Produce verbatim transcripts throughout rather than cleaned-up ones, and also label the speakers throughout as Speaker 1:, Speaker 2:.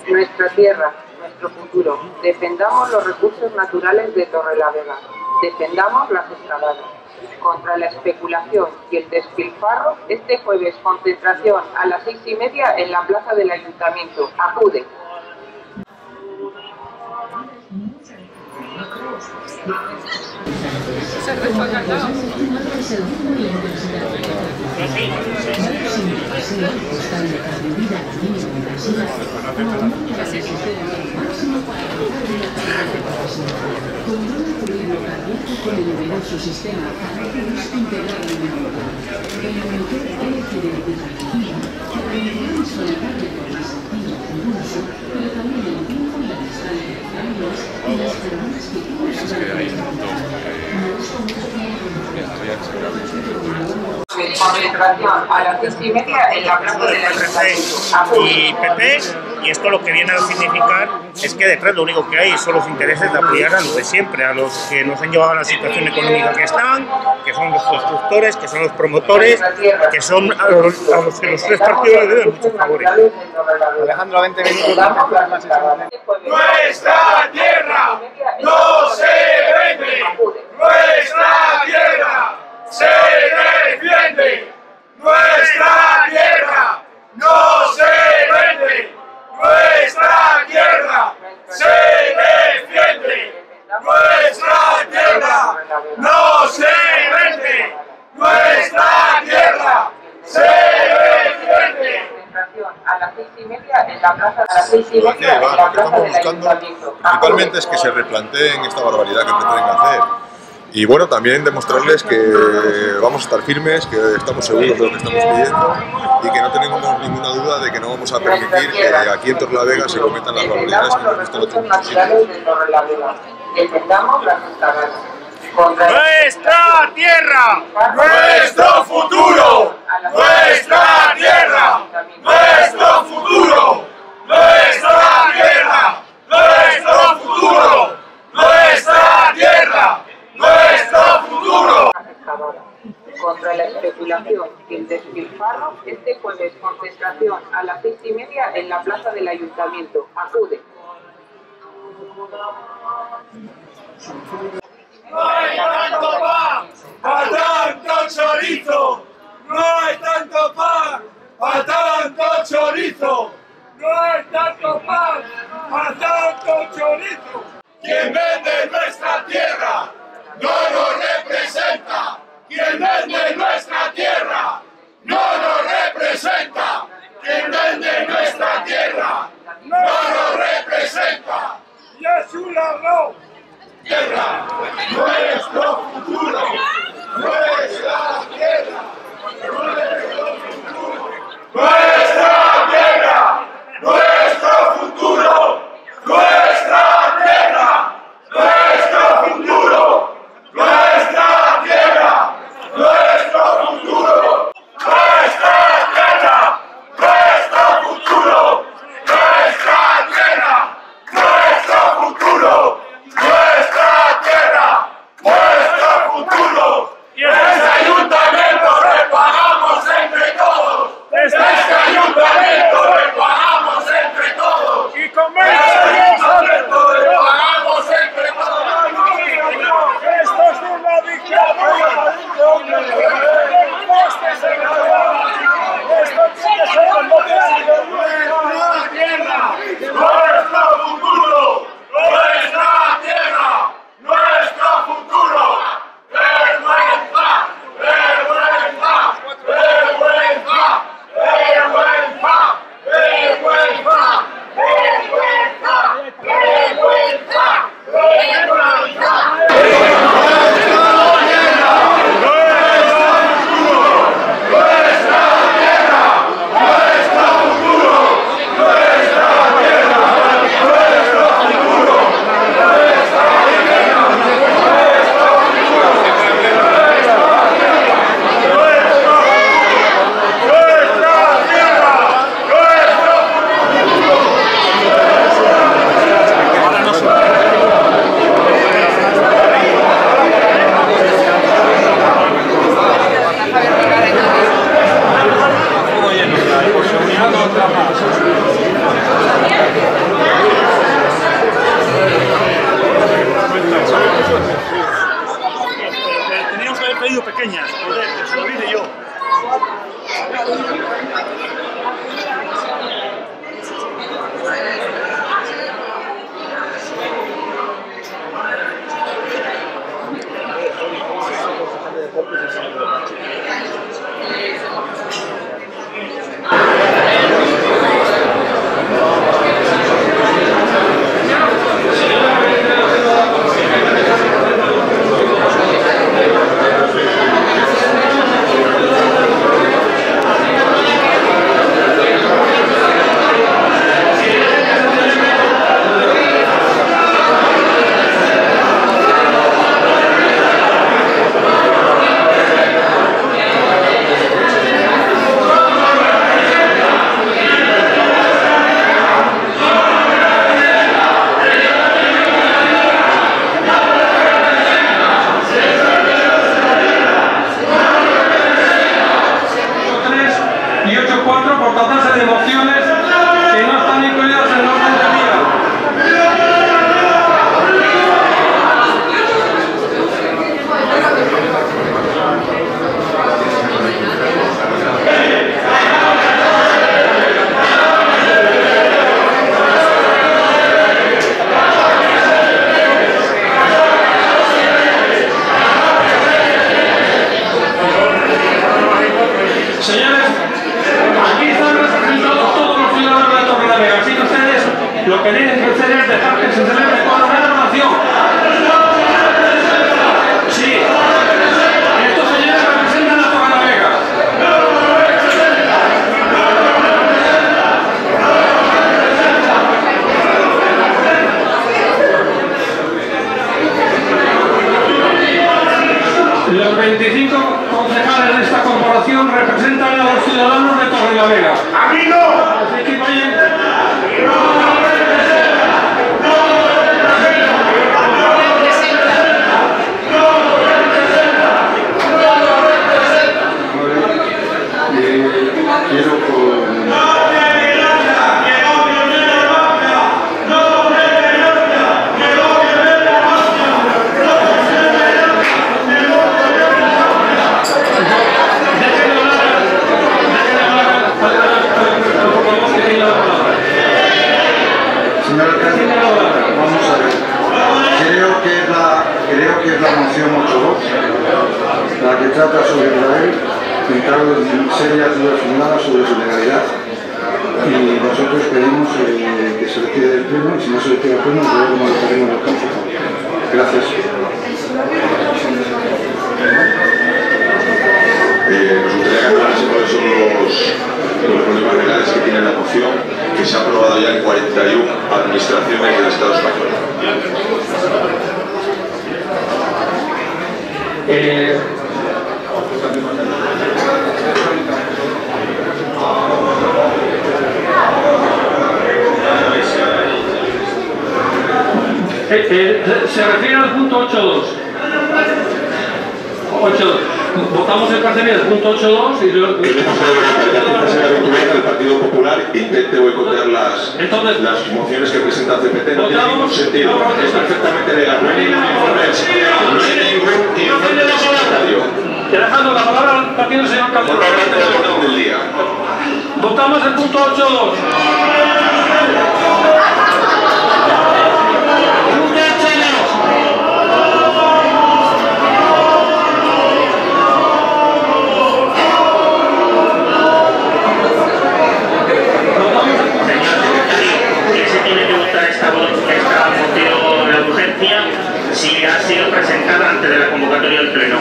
Speaker 1: Nuestra tierra, nuestro futuro. Defendamos los recursos naturales de Torrelavega. Defendamos las escaladas. Contra la especulación y el despilfarro, este jueves concentración a las seis y media en la plaza del Ayuntamiento. Acude.
Speaker 2: Con el novedoso sistema Carreteros integrado en el motor. El monitor L C D identificativa que permitirá visualizarle por más sencillo y pulso, pero también el tiempo y la distancia de caminos y las personas que tienen su
Speaker 1: Concentración a las seis y media en la plaza del Ayuntamiento.
Speaker 3: Y P P, y esto lo que viene a significar es que detrás lo único que hay son los intereses de apoyar a los de siempre, a los que nos han llevado a la situación económica que están, que son los constructores, que son los promotores, que son a los, a los que los tres partidos le deben muchos favores.
Speaker 4: Alejandro, veinte minutos.
Speaker 5: Nuestra tierra no se vende. Nuestra tierra se defiende. Nuestra tierra no se vende. Nuestra tierra se defiende. Nuestra tierra no se vende. Nuestra tierra se defiende.
Speaker 1: A las seis y media en la plaza, a las seis y media en la plaza del Ayuntamiento.
Speaker 6: Principalmente es que se replanteen esta barbaridad que pretenden hacer. Y bueno, también demostrarles que vamos a estar firmes, que estamos seguros de lo que estamos pidiendo y que no tenemos ninguna duda de que no vamos a permitir que aquí en Torrelavega se cometan las barbaridades que hemos visto en otros sitios.
Speaker 1: Defendamos las escaladas.
Speaker 3: ¡Nuestra tierra!
Speaker 5: ¡Nuestro futuro! ¡Nuestra tierra! ¡Nuestro futuro! ¡Nuestra tierra! ¡Nuestro futuro! ¡Nuestra tierra! ¡Nuestro futuro!
Speaker 1: Contra la especulación y el despilfarro, este jueves concentración a las seis y media en la plaza del Ayuntamiento. Acude.
Speaker 5: No hay tanto pan para tanto chorizo. No hay tanto pan para tanto chorizo. No hay tanto pan para tanto chorizo. Quien vende nuestra tierra no nos representa. Quien vende nuestra tierra no nos representa. Quien vende nuestra tierra no nos representa. Y es un ladrón. Tierra, nuestro futuro, nuestra tierra, nuestro futuro, nuestra tierra, nuestro futuro, nuestra tierra, nuestro futuro, nuestra tierra, nuestro futuro, nuestra tierra, nuestro futuro, nuestra tierra, nuestro futuro. Nuestra tierra, nuestro futuro, y el Ayuntamiento
Speaker 7: lo que tienen que hacer es dejar que se celebre con la celebración. Sí, estos señores representan a Torrelavega. Los veinticinco concejales de esta corporación representan a los ciudadanos de Torrelavega.
Speaker 5: ¡A mí no!
Speaker 7: Así que vayan.
Speaker 8: Quiero con... Señor alcalde, vamos a ver. Creo que es la, creo que es la moción ocho dos la que trata sobre Israel, entrado en serias dudas fundadas sobre su legalidad, y nosotros pedimos eh, que se retire del pleno, y si no se retira del pleno, luego lo dejaremos en el campo. Gracias.
Speaker 6: Eh, nos gustaría aclarar cuáles son los, los problemas legales que tiene la moción, que se ha aprobado ya en cuarenta y una administraciones del Estado español.
Speaker 7: Eh, eh, eh, se refiere al punto ocho dos. ocho dos. Votamos el cartel del punto ocho dos y luego...
Speaker 6: El Partido Popular intente boicotear las,
Speaker 7: Entonces,
Speaker 6: las mociones que presenta C P T, no tiene
Speaker 7: votamos-
Speaker 6: ningún sentido, es perfectamente legal, no hay ningún informe, no hay ningún informe necesario.
Speaker 7: dejando la palabra al partido del señor Campos.
Speaker 6: Por orden del día.
Speaker 7: Votamos el punto ocho dos.
Speaker 3: Si ha sido presentada antes de la convocatoria del Pleno.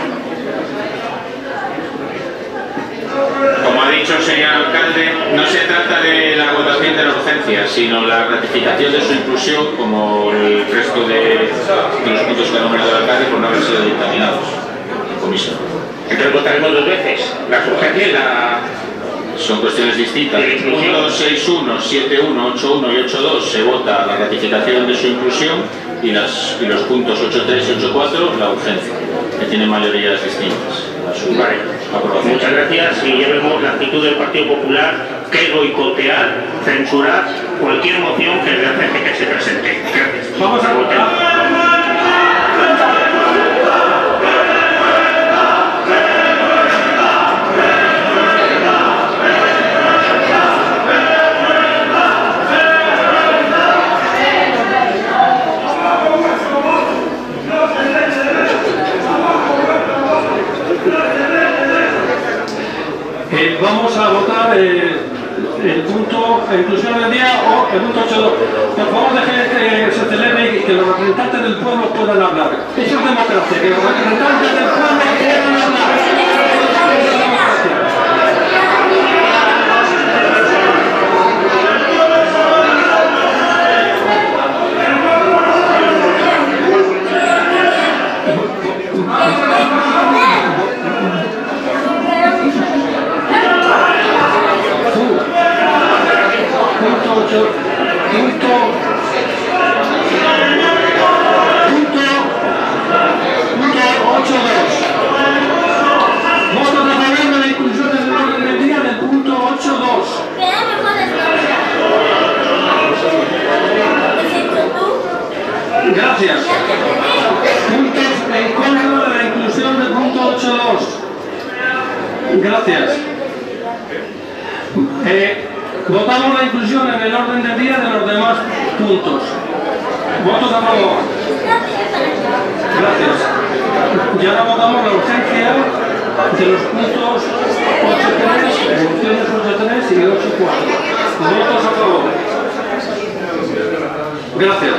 Speaker 9: Como ha dicho el señor alcalde, no se trata de la votación de la urgencia, sino la ratificación de su inclusión, como el resto de, de los puntos que ha nombrado el alcalde, por no haber sido dictaminados en comisión.
Speaker 3: Entonces votaremos dos veces, las urgencias y la...
Speaker 9: Son cuestiones distintas. En el punto seis uno, siete uno, ocho uno y ocho dos se vota la ratificación de su inclusión y, las, y los puntos ocho tres y ocho cuatro la urgencia, que tienen mayorías distintas.
Speaker 3: Vale. Muchas gracias y ya vemos la actitud del Partido Popular, que es boicotear, censurar cualquier moción que le hace que se presente. Gracias.
Speaker 7: Vamos a votar. Eh, vamos a votar eh, el punto de inclusión del día o el punto ocho dos. Por favor, dejen que se celebre y que los representantes del pueblo puedan hablar. Eso es democracia, que los representantes del pueblo puedan hablar. Eso es democracia. Punto, punto, punto ocho dos. Voto a favor de la inclusión en el orden del día del punto ocho dos. Gracias. Puntos en contra de la inclusión del punto ocho dos. Gracias. Eh, Votamos la inclusión en el orden del día de los demás puntos. ¿Votos a favor? Gracias. Y ahora votamos la urgencia de los puntos ocho tres, mociones ocho tres y ocho cuatro. ¿Votos a favor? Gracias.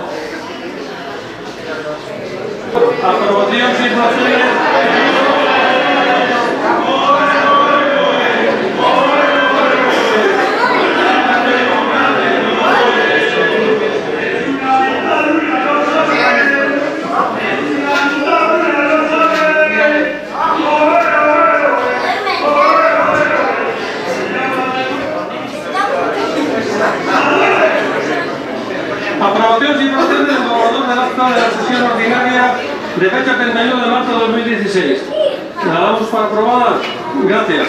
Speaker 7: Aprobación sin proceder. Aprobación sin proceder del borrador del acta de la sesión ordinaria de fecha treinta y uno de marzo de dos mil dieciséis. ¿La damos por aprobada? Gracias.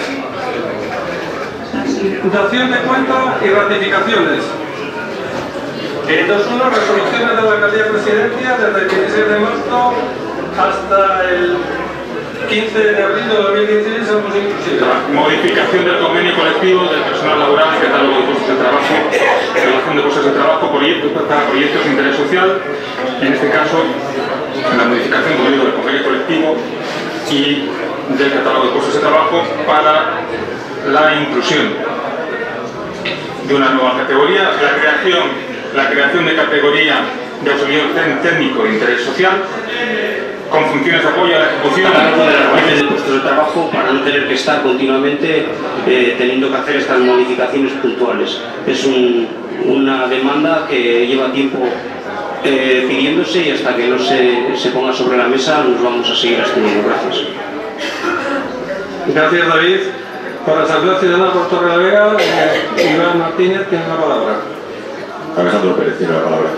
Speaker 7: Dación de cuenta y ratificaciones. Eh, dos uno, resoluciones de la Alcaldía Presidencia desde el dieciséis de marzo hasta el quince de abril de dos mil dieciséis, somos inclusivos.
Speaker 9: Modificación del convenio colectivo del personal laboral, catálogo de puestos de trabajo, relación de puestos de trabajo, proyectos para proyectos de interés social. En este caso, la modificación, como digo, del convenio colectivo y del catálogo de puestos de trabajo para la inclusión de una nueva categoría, la creación, la creación de categoría de auxiliar técnico de interés social, con funciones de apoyo a la ejecución
Speaker 10: de las fuentes de puestos de trabajo para no tener que estar continuamente eh, teniendo que hacer estas modificaciones puntuales. Es un, una demanda que lleva tiempo eh, pidiéndose y hasta que no se, se ponga sobre la mesa nos vamos a seguir estudiando. Gracias.
Speaker 7: Gracias, David. Para la Asamblea Ciudadana por Torre la Vega, eh, Iván Martínez tiene la palabra.
Speaker 6: Alejandro Pérez tiene la palabra.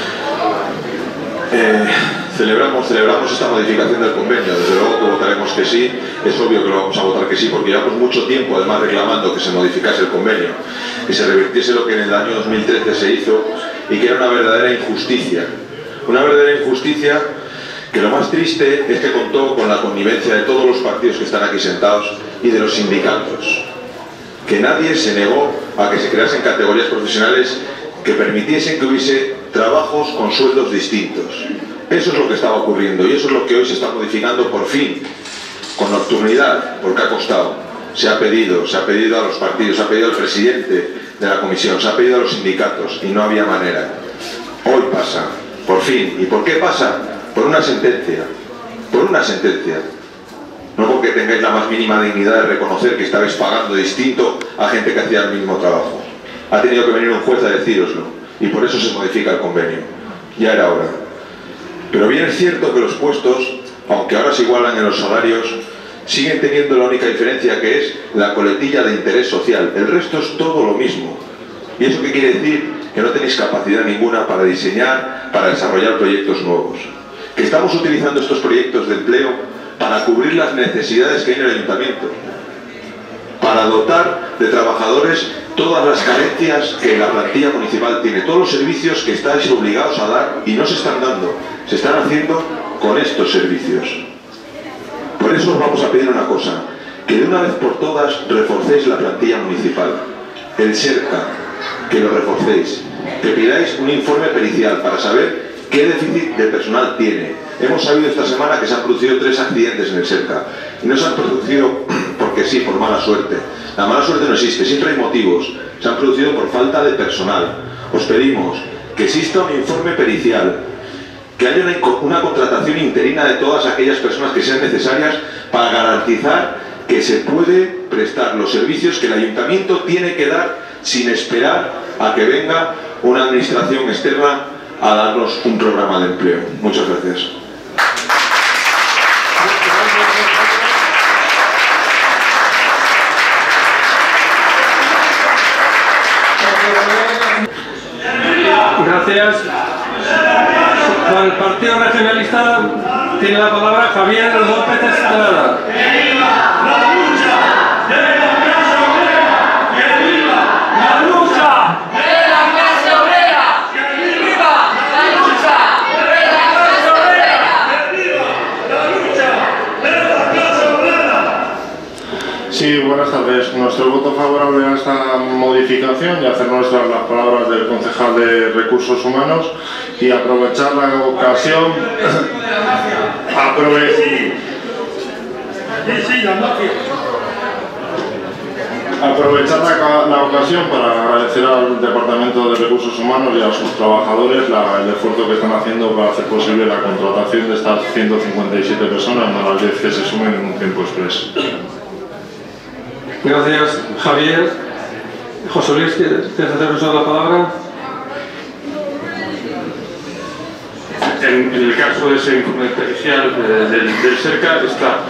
Speaker 6: Eh, celebramos, celebramos esta modificación del convenio, desde luego que votaremos que sí, es obvio que lo vamos a votar que sí, porque llevamos mucho tiempo además reclamando que se modificase el convenio, que se revirtiese lo que en el año dos mil trece se hizo y que era una verdadera injusticia, una verdadera injusticia que lo más triste es que contó con la connivencia de todos los partidos que están aquí sentados y de los sindicatos, que nadie se negó a que se creasen categorías profesionales que permitiesen que hubiese trabajos con sueldos distintos. Eso es lo que estaba ocurriendo y eso es lo que hoy se está modificando por fin, con nocturnidad, porque ha costado. Se ha pedido, se ha pedido a los partidos, se ha pedido al presidente de la comisión, se ha pedido a los sindicatos y no había manera. Hoy pasa, por fin. ¿Y por qué pasa? Por una sentencia, por una sentencia. No porque tengáis la más mínima dignidad de reconocer que estabais pagando distinto a gente que hacía el mismo trabajo. Ha tenido que venir un juez a decíroslo y por eso se modifica el convenio. Ya era hora. Pero bien es cierto que los puestos, aunque ahora se igualan en los salarios, siguen teniendo la única diferencia, que es la coletilla de interés social. El resto es todo lo mismo. ¿Y eso qué quiere decir? Que no tenéis capacidad ninguna para diseñar, para desarrollar proyectos nuevos. Que estamos utilizando estos proyectos de empleo para cubrir las necesidades que hay en el ayuntamiento, para dotar de trabajadores todas las carencias que la plantilla municipal tiene, todos los servicios que estáis obligados a dar y no se están dando, se están haciendo con estos servicios. Por eso os vamos a pedir una cosa, que de una vez por todas reforcéis la plantilla municipal, el SERCA, que lo reforcéis, que pidáis un informe pericial para saber qué déficit de personal tiene. Hemos sabido esta semana que se han producido tres accidentes en el SERCA y no se han producido porque sí, por mala suerte. La mala suerte no existe, siempre hay motivos. Se han producido por falta de personal. Os pedimos que exista un informe pericial, que haya una, una contratación interina de todas aquellas personas que sean necesarias para garantizar que se puede prestar los servicios que el ayuntamiento tiene que dar sin esperar a que venga una administración externa a darnos un programa de empleo. Muchas gracias.
Speaker 7: Gracias. Por el Partido Regionalista tiene la palabra Javier López Estrada.
Speaker 11: Sí, buenas tardes. Nuestro voto favorable a esta modificación y hacer nuestras las palabras del concejal de Recursos Humanos y aprovechar la ocasión aprove aprovechar la, la ocasión para agradecer al Departamento de Recursos Humanos y a sus trabajadores la, el esfuerzo que están haciendo para hacer posible la contratación de estas ciento cincuenta y siete personas, no las diez que se sumen en un tiempo expreso.
Speaker 7: Gracias, Javier. José Luis, ¿quieres hacer uso de la palabra?
Speaker 12: En, en el caso de ese informe pericial eh, del, del CERCA está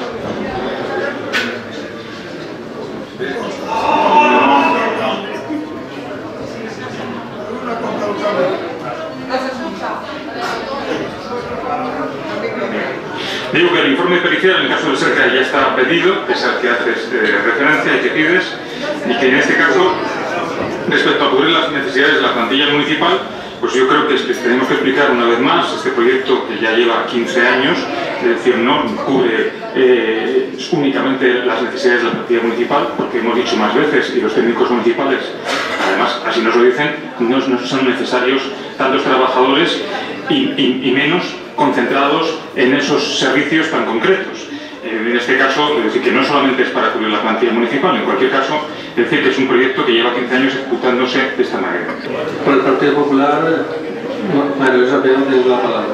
Speaker 12: digo que el informe pericial en el caso del CERCA ya está pedido, que es al que haces eh, referencia y que pides, y que en este caso, respecto a cubrir las necesidades de la plantilla municipal, pues yo creo que, es que tenemos que explicar una vez más este proyecto que ya lleva quince años, es decir, no cubre eh, únicamente las necesidades de la plantilla municipal, porque hemos dicho más veces, y los técnicos municipales, además, así nos lo dicen, no, no son necesarios tantos trabajadores y, y, y menos concentrados en esos servicios tan concretos. En este caso, es decir, que no solamente es para cubrir la plantilla municipal, en cualquier caso, es decir, que es un proyecto que lleva quince años ejecutándose de esta manera.
Speaker 7: Por el Partido Popular, María Luisa Peón, tiene la palabra.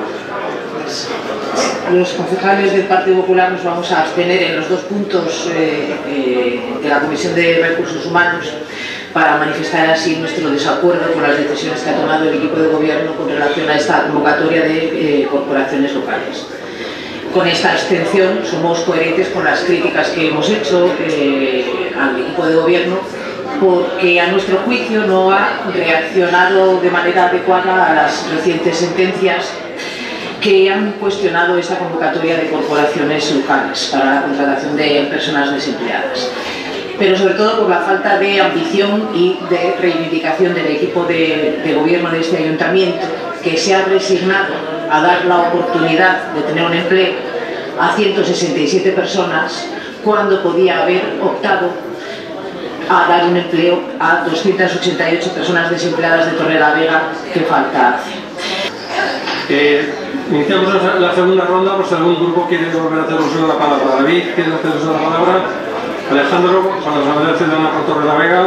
Speaker 13: Los concejales del Partido Popular nos vamos a abstener en los dos puntos eh, eh, de la Comisión de Recursos Humanos para manifestar así nuestro desacuerdo con las decisiones que ha tomado el equipo de gobierno con relación a esta convocatoria de eh, corporaciones locales. Con esta abstención somos coherentes con las críticas que hemos hecho eh, al equipo de gobierno, porque a nuestro juicio no ha reaccionado de manera adecuada a las recientes sentencias que han cuestionado esta convocatoria de corporaciones locales para la contratación de personas desempleadas. Pero sobre todo por la falta de ambición y de reivindicación del equipo de, de gobierno de este ayuntamiento, que se ha resignado a dar la oportunidad de tener un empleo a ciento sesenta y siete personas cuando podía haber optado a dar un empleo a doscientas ochenta y ocho personas desempleadas de Torrelavega, que falta hace.
Speaker 7: Eh, iniciamos la segunda ronda, por si algún grupo quiere volver a hacer uso de la palabra. David, ¿quieres hacer uso de la palabra? Alejandro, para la Asamblea Ciudadana por Torrelavega.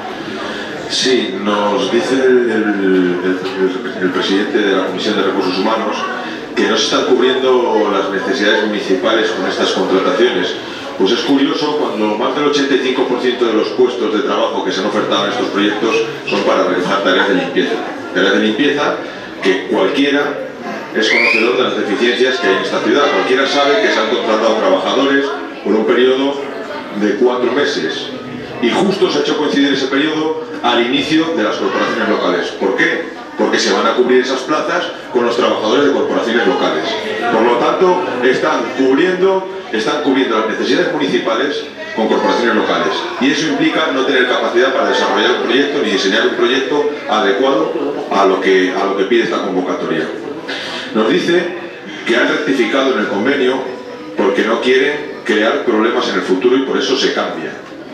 Speaker 6: Sí, nos dice el, el, el, el presidente de la Comisión de Recursos Humanos que no se están cubriendo las necesidades municipales con estas contrataciones. Pues es curioso cuando más del ochenta y cinco por ciento de los puestos de trabajo que se han ofertado en estos proyectos son para realizar tareas de limpieza. Tareas de limpieza que cualquiera es conocedor de las deficiencias que hay en esta ciudad. Cualquiera sabe que se han contratado trabajadores por un periodo de cuatro meses. Y justo se ha hecho coincidir ese periodo al inicio de las corporaciones locales. ¿Por qué? Porque se van a cubrir esas plazas con los trabajadores de corporaciones locales. Por lo tanto, están cubriendo, están cubriendo las necesidades municipales con corporaciones locales. Y eso implica no tener capacidad para desarrollar un proyecto ni diseñar un proyecto adecuado a lo que, a lo que pide esta convocatoria. Nos dice que han rectificado en el convenio porque no quieren crear problemas en el futuro y por eso se cambia.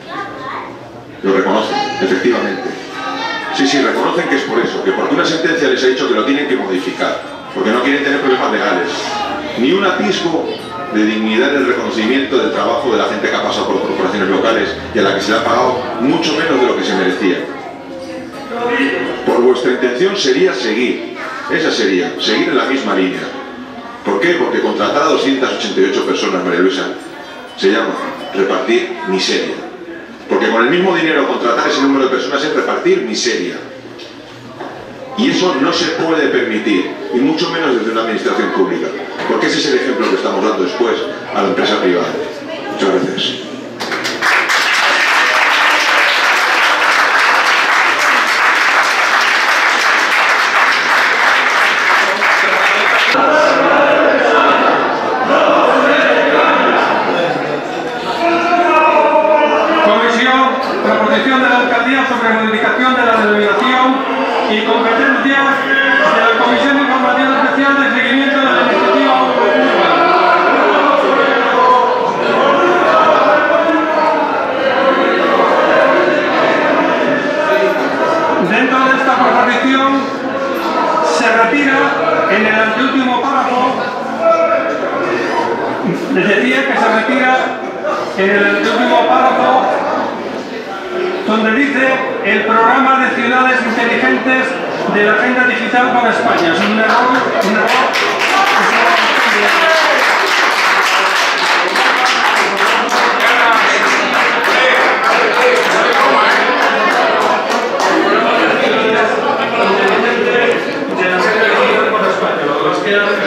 Speaker 6: Lo reconocen, efectivamente. Sí, sí, reconocen que es por eso, que porque una sentencia les ha dicho que lo tienen que modificar, porque no quieren tener problemas legales. Ni un atisbo de dignidad en el reconocimiento del trabajo de la gente que ha pasado por corporaciones locales y a la que se le ha pagado mucho menos de lo que se merecía. Por vuestra intención sería seguir, esa sería, seguir en la misma línea. ¿Por qué? Porque contratar a doscientas ochenta y ocho personas, María Luisa, se llama repartir miseria. Porque con el mismo dinero contratar ese número de personas es repartir miseria. Y eso no se puede permitir, y mucho menos desde una administración pública. Porque ese es el ejemplo que estamos dando después a la empresa privada. Muchas gracias.
Speaker 7: Proposición de la Alcaldía sobre modificación de la denominación y competencias de la Comisión de Información Especial de Seguimiento de la Iniciativa Popular. Dentro de esta proposición se retira en el anteúltimo párrafo, les decía que se retira en el anteúltimo párrafo donde dice el programa de ciudades inteligentes de la Agenda Digital para España. Es un error, un error. De la Agenda Digital para España.